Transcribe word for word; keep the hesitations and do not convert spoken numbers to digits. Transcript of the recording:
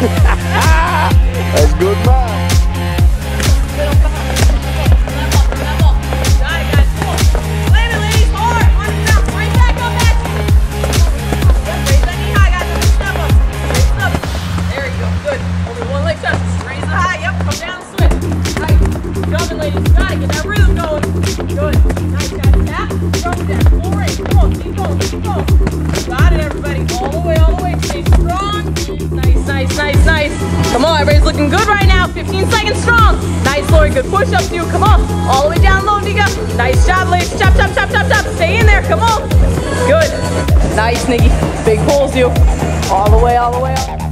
That's good, man. Come on, everybody's looking good right now. fifteen seconds strong. Nice, Lori. Good push-ups, you. Come on. All the way down low, Nika. Nice job, ladies. Chop, chop, chop, chop, chop. Stay in there. Come on. Good. Nice, Nikki. Big pulls, you. All the way, all the way up.